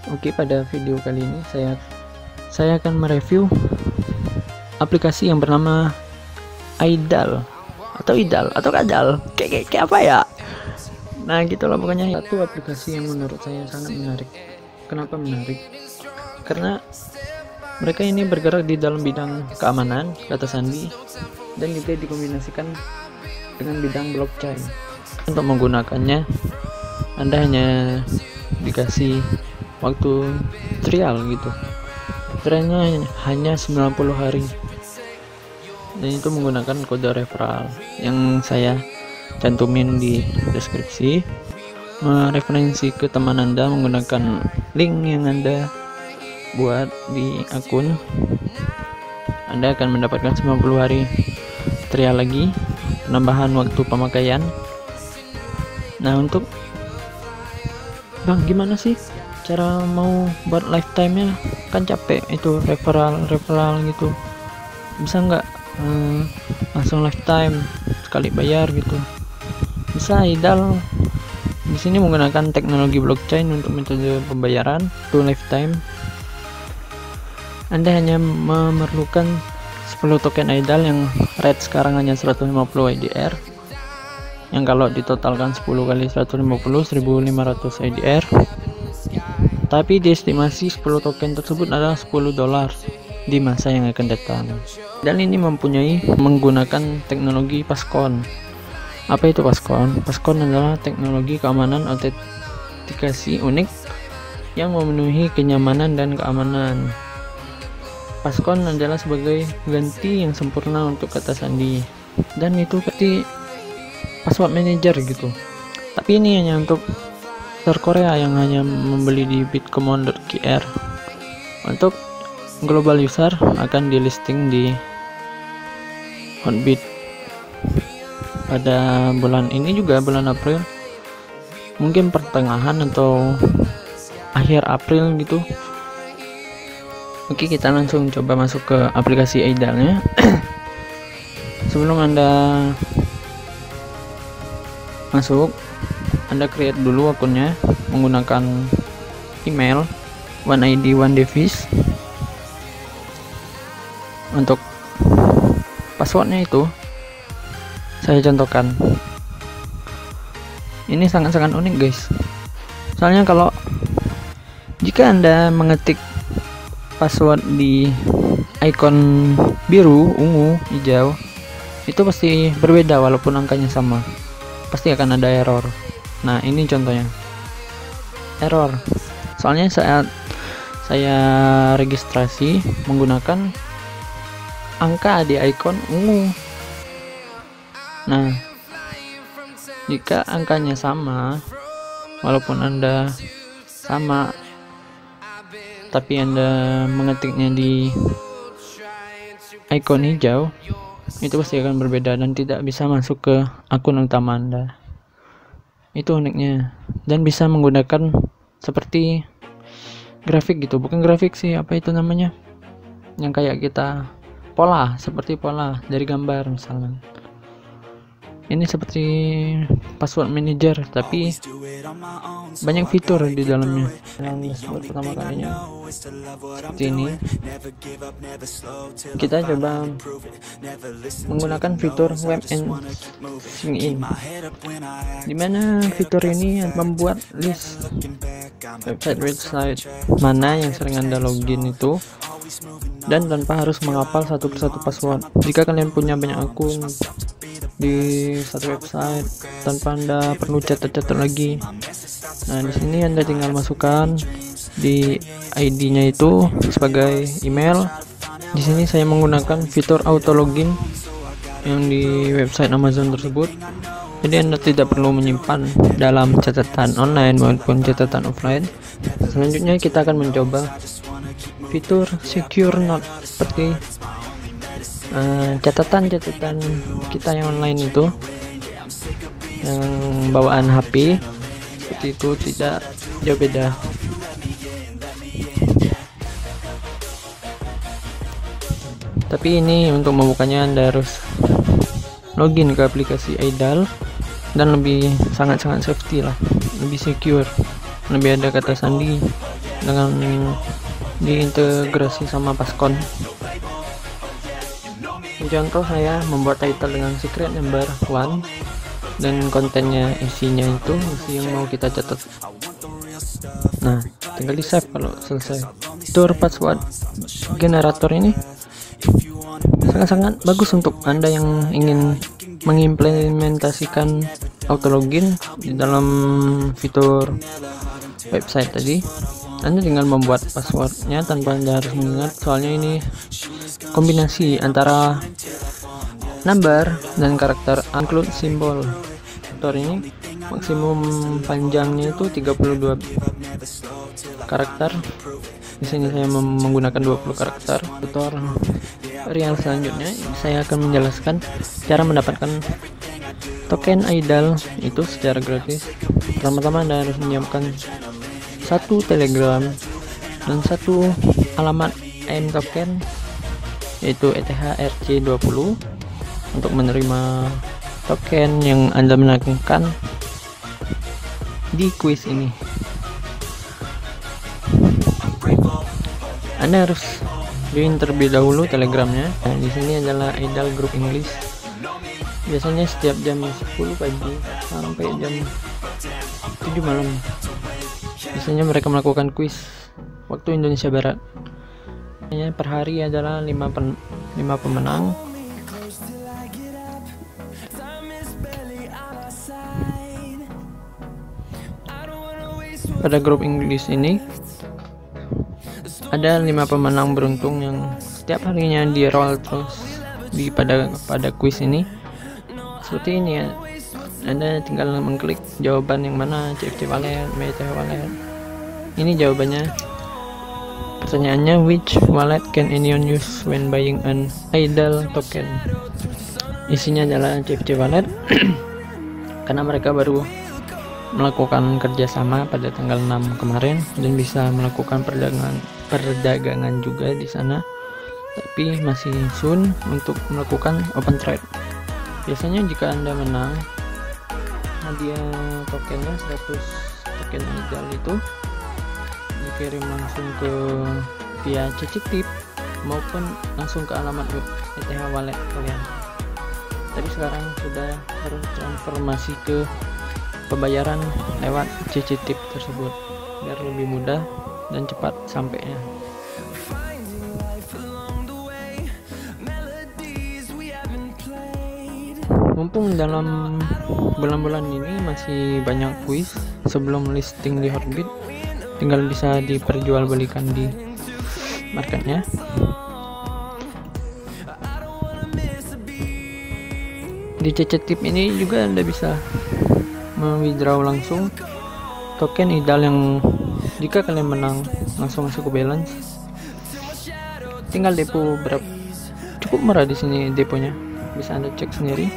Oke, pada video kali ini saya akan mereview aplikasi yang bernama Idal atau Kadal, kayak apa ya. Nah gitulah pokoknya. Satu aplikasi yang menurut saya sangat menarik. Kenapa menarik? Karena mereka ini bergerak di dalam bidang keamanan, data sandi, dan juga dikombinasikan dengan bidang blockchain. Untuk menggunakannya Anda hanya dikasih waktu trial gitu. Trialnya hanya 90 hari, dan itu menggunakan kode referral yang saya cantumin di deskripsi. Mereferensi ke teman Anda menggunakan link yang Anda buat di akun, Anda akan mendapatkan 90 hari trial lagi, penambahan waktu pemakaian. Nah, untuk Bang, gimana sih cara mau buat lifetime-nya? Kan capek itu referral gitu. Bisa nggak langsung lifetime sekali bayar gitu? Bisa. Idal di sini menggunakan teknologi blockchain untuk metode pembayaran to lifetime. Anda hanya memerlukan 10 token Idal yang rate sekarang hanya 150 IDR, yang kalau ditotalkan 10 kali 150 1500 IDR. Tapi diestimasi 10 token tersebut adalah $10 di masa yang akan datang. Dan ini menggunakan teknologi Pascon. Apa itu Pascon? Pascon adalah teknologi keamanan autentikasi unik yang memenuhi kenyamanan dan keamanan. Pascon adalah sebagai ganti yang sempurna untuk kata sandi, dan itu seperti password manager gitu. Tapi ini hanya untuk Korea yang hanya membeli di bitcoin.kr. Untuk global user akan di listing di Hotbit pada bulan ini juga, bulan April, mungkin pertengahan atau akhir April gitu. Oke, kita langsung coba masuk ke aplikasi Idalnya. Sebelum Anda masuk, Anda create dulu akunnya menggunakan email OneID OneDevice. Untuk passwordnya itu saya contohkan. Ini sangat-sangat unik guys, soalnya kalau jika Anda mengetik password di icon biru, ungu, hijau, itu pasti berbeda walaupun angkanya sama, pasti akan ada error. Nah, ini contohnya error, soalnya saat saya registrasi menggunakan angka di icon ungu. Nah, jika angkanya sama, walaupun Anda sama tapi Anda mengetiknya di icon hijau, itu pasti akan berbeda dan tidak bisa masuk ke akun utama Anda. Itu uniknya. Dan bisa menggunakan seperti grafik gitu, bukan grafik sih, apa itu namanya, yang kayak kita pola, seperti pola dari gambar misalnya. Ini seperti password manager tapi banyak fitur di dalamnya. Yang pertama kalinya seperti ini. Kita coba menggunakan fitur web and sign in, dimana fitur ini membuat list website mana yang sering Anda login itu, dan tanpa harus menghafal satu persatu password. Jika kalian punya banyak akun di satu website tanpa Anda perlu catat-catat lagi. Nah, di sini Anda tinggal masukkan di ID-nya itu sebagai email. Di sini saya menggunakan fitur auto login yang di website Amazon tersebut. Jadi Anda tidak perlu menyimpan dalam catatan online maupun catatan offline. Selanjutnya kita akan mencoba fitur secure note, seperti catatan kita yang online itu, yang bawaan HP, seperti itu, tidak jauh beda. Tapi ini untuk membukanya Anda harus login ke aplikasi Idal, dan lebih sangat-sangat safety lah, lebih secure, lebih ada kata sandi dengan diintegrasi sama Pascon. Contoh saya membuat title dengan secret number 1 dan kontennya isinya itu isi yang mau kita catat. Nah, tinggal di save kalau selesai. Fitur password generator ini sangat-sangat bagus untuk Anda yang ingin mengimplementasikan auto login di dalam fitur website tadi. Anda tinggal membuat passwordnya tanpa Anda harus mengingat, soalnya ini kombinasi antara number dan karakter include symbol. Fitur ini maksimum panjangnya itu 32 karakter. Di sini saya menggunakan 20 karakter. Tutorial selanjutnya saya akan menjelaskan cara mendapatkan token idol itu secara gratis. Pertama-tama Anda harus menyiapkan 1 Telegram dan 1 alamat AIM token, yaitu ETH-RC20, untuk menerima token yang Anda menangkan di quiz ini. Anda harus join terlebih dahulu Telegramnya. Nah, di sini adalah Idol Group English. Biasanya setiap jam 10 pagi sampai jam 7 malam. Biasanya mereka melakukan quiz waktu Indonesia Barat. Per hari adalah 5 pemenang. Pada grup Inggris ini ada 5 pemenang beruntung yang setiap harinya di roll terus pada quiz ini. Seperti ini ya. Anda tinggal mengklik jawaban yang mana, CFC wallet, ETH wallet. Ini jawabannya. Pertanyaannya, which wallet can anyone use when buying an idol token? Isinya adalah CFC wallet karena mereka baru melakukan kerjasama pada tanggal 6 kemarin dan bisa melakukan perdagangan juga di sana, tapi masih soon untuk melakukan open trade. Biasanya jika Anda menang, hadiah tokennya 100 token idol itu dikirim langsung ke via CC-Tip maupun langsung ke alamat web ETH wallet kalian. Tapi sekarang sudah bertransformasi ke pembayaran lewat CC-Tip tersebut biar lebih mudah dan cepat sampainya. Mumpung dalam bulan-bulan ini masih banyak quiz sebelum listing di Hotbit, tinggal bisa diperjualbelikan di marketnya. Di CC-Tip ini juga Anda bisa withdraw langsung token idol yang jika kalian menang langsung masuk ke balance. Tinggal depo berapa, cukup murah di sini deponya, bisa Anda cek sendiri.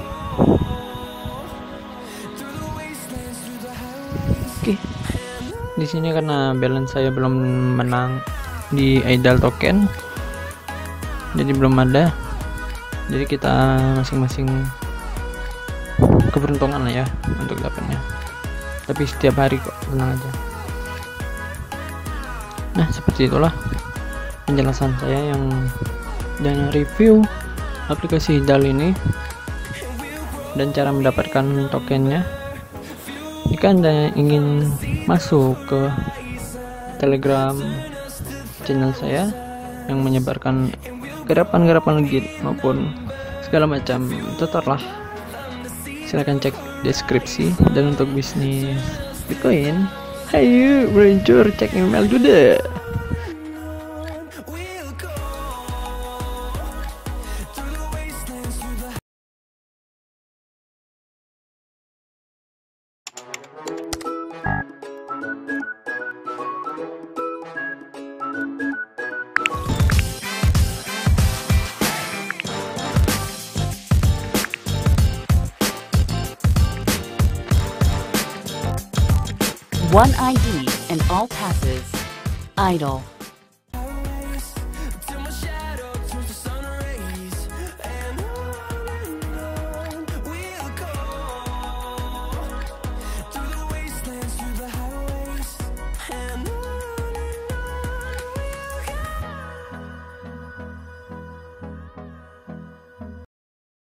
Oke, di sini karena balance saya belum menang di idol token, jadi belum ada. Jadi kita masing-masing keberuntungan lah ya untuk dapatnya. Tapi setiap hari kok, tenang aja. Nah, seperti itulah penjelasan saya yang dan review aplikasi idol ini dan cara mendapatkan tokennya. Jika Anda ingin masuk ke Telegram channel saya yang menyebarkan garapan-garapan legit maupun segala macam tutor lah, silahkan cek deskripsi. Dan untuk bisnis Bitcoin, ayo meluncur, cek email juga. One ID and all passes. Idol.